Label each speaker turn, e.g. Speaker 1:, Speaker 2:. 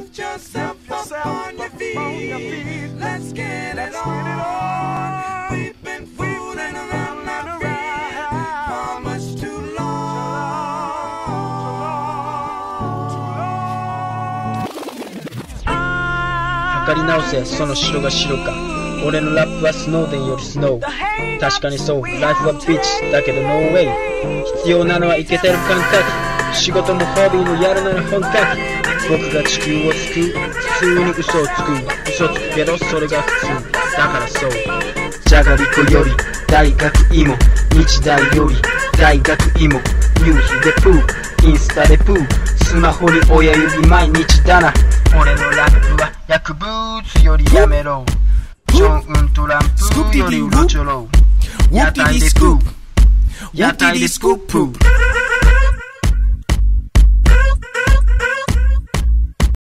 Speaker 1: Lift yourself up on your feet. Let's get it on. We've been fooling around our feet for much too long.
Speaker 2: 測り直せその白が白か。俺のラップはスノーデンよりスノー。確かにそう、ライフはビッチだけどノーウェイ。必要なのはイケてる感覚。仕事もホビーもやるなら本格。僕が地球を救う。普通に嘘をつく。嘘つくけどそれが普通。だからそう。じゃがりこより大学芋。日大より大学芋。夕日でプー。インスタでプー。スマホに親指毎日だな。俺のラップは薬物よりやめろ。ジョンウントランプよりうろちょろ。屋台でスクープ。屋台でスクープ。